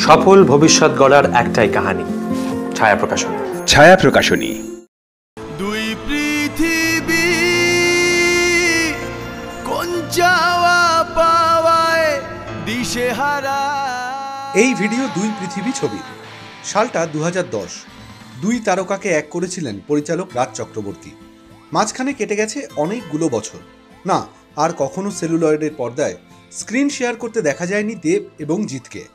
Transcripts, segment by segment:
সফল ভবিষ্যৎ গড়ার একটাই কাহিনী, ছায়া প্রকাশনী। ছায়া প্রকাশনী। দুই পৃথিবী কোন চাওয়া পাওয়ায় দিশেহারা। এই ভিডিও দুই পৃথিবী ছবি। সালটা 2010। দুই তারকাকে এক করেছিলেন পরিচালক রাজ চক্রবর্তী। মাঝখানে কেটে গেছে অনেকগুলো বছর। না, আর কখনো সেলুলয়েডের পর্দায় স্ক্রিন শেয়ার করতে দেখা যায়নি দেব এবং জিৎকে।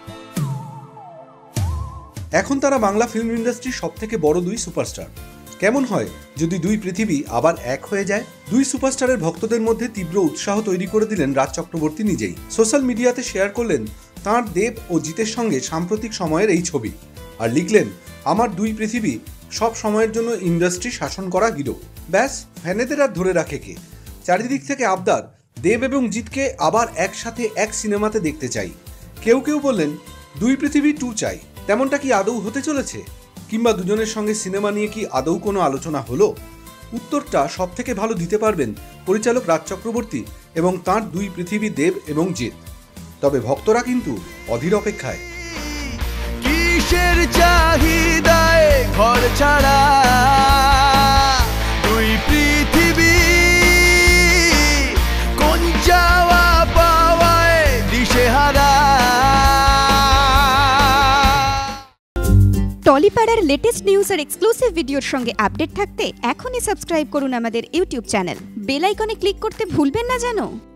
এখন তারা বাংলা ফিল্ম ইন্ডাস্ট্রির সবথেকে বড় দুই সুপারস্টার। কেমন হয় যদি দুই পৃথিবী আবার এক হয়ে যায়? দুই সুপারস্টারের ভক্তদের মধ্যে তীব্র উৎসাহ তৈরি করে দিলেন রাজ চক্রবর্তী নিজেই। সোশ্যাল মিডিয়াতে শেয়ার করলেন তাঁর দেব ও জিতের সঙ্গে সাম্প্রতিক সময়ের এই ছবি, আর লিখলেন, আমার দুই পৃথিবী সব সময়ের জন্য ইন্ডাস্ট্রি শাসন করা গিরো। ব্যাস, ফ্যানেদের আর ধরে রাখে কে? চারিদিক থেকে আবদার, দেব এবং জিতকে আবার একসাথে এক সিনেমাতে দেখতে চাই। কেউ কেউ বললেন দুই পৃথিবী 2 চাই। তেমনটা কি আদৌ হতে চলেছে? কিংবা দুজনের সঙ্গে সিনেমা নিয়ে কি আদৌ কোনো আলোচনা হলো? উত্তরটা সব থেকে ভালো দিতে পারবেন পরিচালক রাজ চক্রবর্তী এবং তাঁর দুই পৃথিবী দেব এবং জিৎ। তবে ভক্তরা কিন্তু অধীর অপেক্ষায়। কিসের চাহিদায় ঘর ছাড়া দুই পৃথিবী কোন চাওয়া পাওয়ায় দিশেহারা। টলিপাড়ার লেটেস্ট নিউজ আর এক্সক্লুসিভ ভিডিওর সঙ্গে আপডেট থাকতে এখনই সাবস্ক্রাইব করুন আমাদের ইউটিউব চ্যানেল। বেল আইকনে ক্লিক করতে ভুলবেন না যেন।